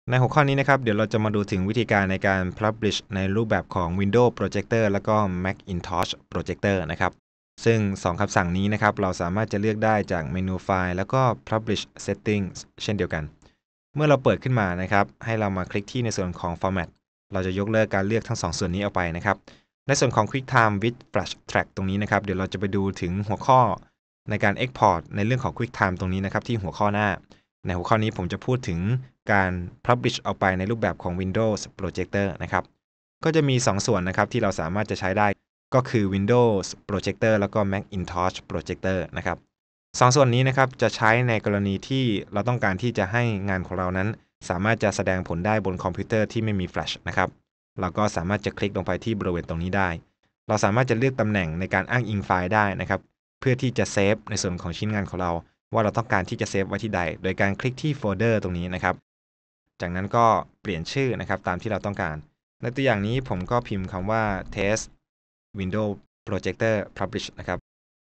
ในหัวข้อนี้นะครับเดี๋ยวเราจะมาดูถึงวิธีการในการ Publish ในรูปแบบของ Windows Projector แล้วก็ Macintosh Projector นะครับซึ่ง2คำสั่งนี้นะครับเราสามารถจะเลือกได้จากเมนูไฟล์แล้วก็ Publish Settings เช่นเดียวกันเมื่อเราเปิดขึ้นมานะครับให้เรามาคลิกที่ในส่วนของ Format เราจะยกเลิกการเลือกทั้ง2ส่วนนี้ออกไปนะครับในส่วนของ QuickTime with Flash Track ตรงนี้นะครับเดี๋ยวเราจะไปดูถึงหัวข้อในการ Export ในเรื่องของ QuickTime ตรงนี้นะครับที่หัวข้อหน้าในหัวข้อนี้ผมจะพูดถึงการ Publish ออกไปในรูปแบบของ Windows Projector นะครับก็จะมี2ส่วนนะครับที่เราสามารถจะใช้ได้ก็คือ Windows Projector แล้วก็ Macintosh Projector นะครับ2ส่วนนี้นะครับจะใช้ในกรณีที่เราต้องการที่จะให้งานของเรานั้นสามารถจะแสดงผลได้บนคอมพิวเตอร์ที่ไม่มี Flash นะครับเราก็สามารถจะคลิกลงไปที่บริเวณตรงนี้ได้เราสามารถจะเลือกตำแหน่งในการอ้างอิงไฟล์ได้นะครับเพื่อที่จะเซฟในส่วนของชิ้นงานของเราว่าเราต้องการที่จะเซฟไว้ที่ใดโดยการคลิกที่โฟลเดอร์ตรงนี้นะครับจากนั้นก็เปลี่ยนชื่อนะครับตามที่เราต้องการในตัวอย่างนี้ผมก็พิมพ์คำว่า test windows projector publish นะครับ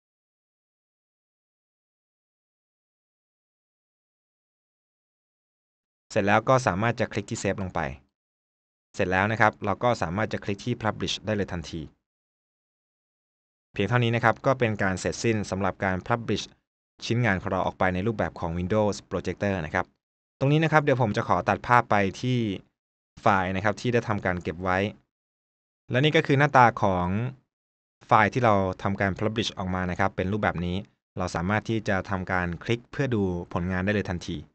เสร็จแล้วก็สามารถจะคลิกที่เซฟลงไปเสร็จแล้วนะครับเราก็สามารถจะคลิกที่ publish ได้เลยทันทีเพียงเท่านี้นะครับก็เป็นการเสร็จสิ้นสำหรับการ publish ชิ้นงานของเราออกไปในรูปแบบของ Windows Projector นะครับตรงนี้นะครับเดี๋ยวผมจะขอตัดภาพไปที่ไฟล์นะครับที่ได้ทำการเก็บไว้และนี่ก็คือหน้าตาของไฟล์ที่เราทำการ Publish ออกมานะครับเป็นรูปแบบนี้เราสามารถที่จะทำการคลิกเพื่อดูผลงานได้เลยทันที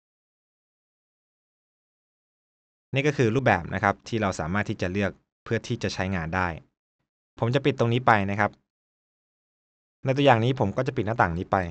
นี่ก็คือรูปแบบนะครับที่เราสามารถที่จะเลือกเพื่อที่จะใช้งานได้ผมจะปิดตรงนี้ไปนะครับในตัวอย่างนี้ผมก็จะปิดหน้าต่างนี้ไป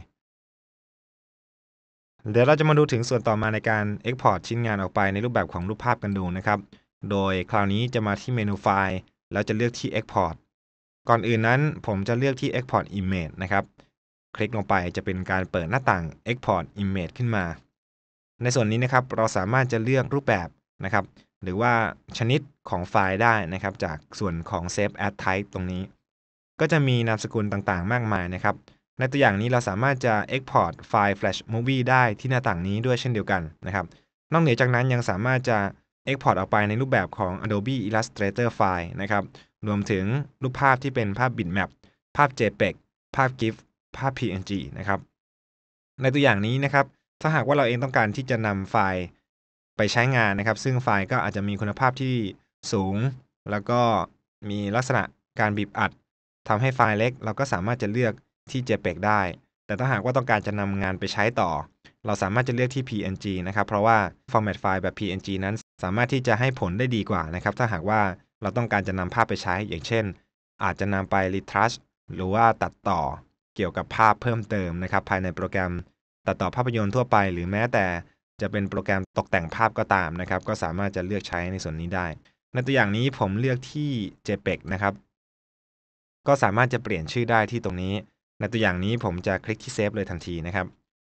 เดี๋ยวเราจะมาดูถึงส่วนต่อมาในการ Export ชิ้นงานออกไปในรูปแบบของรูปภาพกันดูนะครับโดยคราวนี้จะมาที่เมนูไฟล์แล้วจะเลือกที่ Export ก่อนอื่นนั้นผมจะเลือกที่ Export Image นะครับคลิกลงไปจะเป็นการเปิดหน้าต่าง Export Image ขึ้นมาในส่วนนี้นะครับเราสามารถจะเลือกรูปแบบนะครับหรือว่าชนิดของไฟล์ได้นะครับจากส่วนของ Save as Type ตรงนี้ก็จะมีนามสกุลต่างๆมากมายนะครับในตัวอย่างนี้เราสามารถจะ Export ไฟล์ Flash Movie ได้ที่หน้าต่างนี้ด้วยเช่นเดียวกันนะครับนอกเหนือจากนั้นยังสามารถจะ Export ออกไปในรูปแบบของ Adobe Illustrator File นะครับรวมถึงรูปภาพที่เป็นภาพ bitmap ภาพ JPEG ภาพ GIF ภาพ PNG นะครับในตัวอย่างนี้นะครับถ้าหากว่าเราเองต้องการที่จะนำไฟล์ไปใช้งานนะครับซึ่งไฟล์ก็อาจจะมีคุณภาพที่สูงแล้วก็มีลักษณะการบีบอัดทำให้ไฟล์เล็กเราก็สามารถจะเลือกที่ JPEG ได้แต่ถ้าหากว่าต้องการจะนำงานไปใช้ต่อเราสามารถจะเลือกที่ PNG นะครับเพราะว่า format ไฟล์แบบ PNG นั้นสามารถที่จะให้ผลได้ดีกว่านะครับถ้าหากว่าเราต้องการจะนำภาพไปใช้อย่างเช่นอาจจะนำไป retouch หรือว่าตัดต่อเกี่ยวกับภาพเพิ่มเติมนะครับภายในโปรแกรมตัดต่อภาพยนตร์ทั่วไปหรือแม้แต่จะเป็นโปรแกรมตกแต่งภาพก็ตามนะครับก็สามารถจะเลือกใช้ในส่วนนี้ได้ในตัวอย่างนี้ผมเลือกที่ JPEG นะครับก็สามารถจะเปลี่ยนชื่อได้ที่ตรงนี้ในตัวอย่างนี้ผมจะคลิกที่เซฟเลยทันทีนะครับ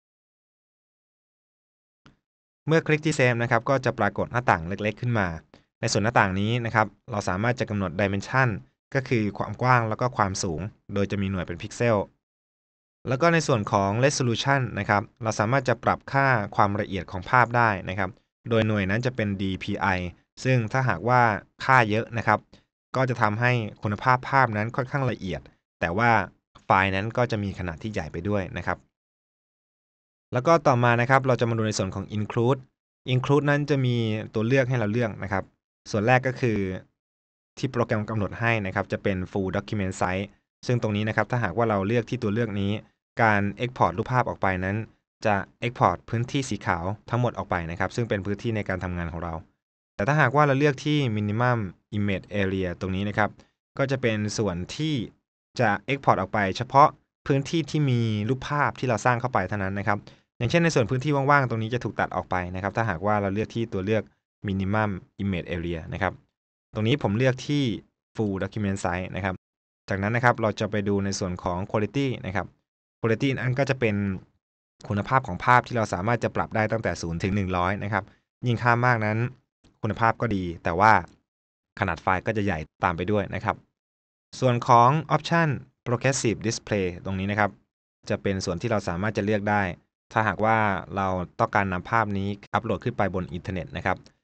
เมื่อคลิกที่เซฟนะครับก็จะปรากฏหน้าต่างเล็กๆขึ้นมาในส่วนหน้าต่างนี้นะครับเราสามารถจะกำหนด Dimension ก็คือความกว้างแล้วก็ความสูงโดยจะมีหน่วยเป็นพิกเซล แล้วก็ในส่วนของ resolution นะครับเราสามารถจะปรับค่าความละเอียดของภาพได้นะครับโดยหน่วยนั้นจะเป็น DPI ซึ่งถ้าหากว่าค่าเยอะนะครับก็จะทำให้คุณภาพภาพนั้นค่อนข้างละเอียดแต่ว่าไฟล์นั้นก็จะมีขนาดที่ใหญ่ไปด้วยนะครับแล้วก็ต่อมานะครับเราจะมาดูในส่วนของ include นั้นจะมีตัวเลือกให้เราเลือกนะครับส่วนแรกก็คือที่โปรแกรมกำหนดให้นะครับจะเป็น full document size ซึ่งตรงนี้นะครับถ้าหากว่าเราเลือกที่ตัวเลือกนี้การ Export รูปภาพออกไปนั้นจะ Export พื้นที่สีขาวทั้งหมดออกไปนะครับซึ่งเป็นพื้นที่ในการทำงานของเราแต่ถ้าหากว่าเราเลือกที่ Minimum Image Area ตรงนี้นะครับก็จะเป็นส่วนที่จะ Export ออกไปเฉพาะพื้นที่ที่มีรูปภาพที่เราสร้างเข้าไปเท่านั้นนะครับอย่างเช่นในส่วนพื้นที่ว่างๆตรงนี้จะถูกตัดออกไปนะครับถ้าหากว่าเราเลือกที่ตัวเลือก Minimum Image Area นะครับตรงนี้ผมเลือกที่ Full Document Size นะครับจากนั้นนะครับเราจะไปดูในส่วนของ Quality นะครับ Quality นั้นก็จะเป็นคุณภาพของภาพที่เราสามารถจะปรับได้ตั้งแต่0ถึง100นะครับยิ่งค่ามากนั้นคุณภาพก็ดีแต่ว่าขนาดไฟล์ก็จะใหญ่ตามไปด้วยนะครับส่วนของ Option Progressive Display ตรงนี้นะครับจะเป็นส่วนที่เราสามารถจะเลือกได้ถ้าหากว่าเราต้องการนำภาพนี้อัปโหลดขึ้นไปบนอินเทอร์เน็ตนะครับ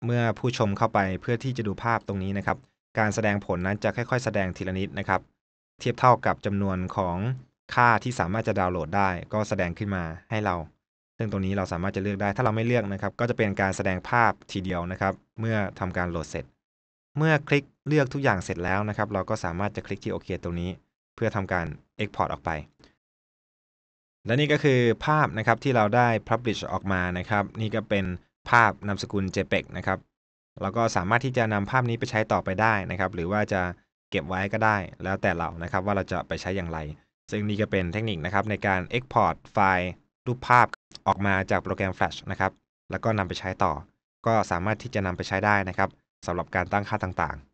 เมื่อผู้ชมเข้าไปเพื่อที่จะดูภาพตรงนี้นะครับการแสดงผลนั้นจะค่อยๆแสดงทีละนิดนะครับเทียบเท่ากับจำนวนของค่าที่สามารถจะดาวน์โหลดได้ก็แสดงขึ้นมาให้เราซึ่งตรงนี้เราสามารถจะเลือกได้ถ้าเราไม่เลือกนะครับก็จะเป็นการแสดงภาพทีเดียวนะครับเมื่อทำการโหลดเสร็จเมื่อคลิกเลือกทุกอย่างเสร็จแล้วนะครับเราก็สามารถจะคลิกที่โอเคตรงนี้เพื่อทำการ Export ออกไปและนี่ก็คือภาพนะครับที่เราได้ Publish ออกมานะครับนี่ก็เป็นภาพนามสกุล JPEG นะครับเราก็สามารถที่จะนำภาพนี้ไปใช้ต่อไปได้นะครับหรือว่าจะเก็บไว้ก็ได้แล้วแต่เรานะครับว่าเราจะไปใช้อย่างไรซึ่งนี่ก็เป็นเทคนิคนะครับในการ Export ไฟล์รูปภาพออกมาจากโปรแกรม Flash นะครับแล้วก็นำไปใช้ต่อก็สามารถที่จะนำไปใช้ได้นะครับสำหรับการตั้งค่าต่างๆ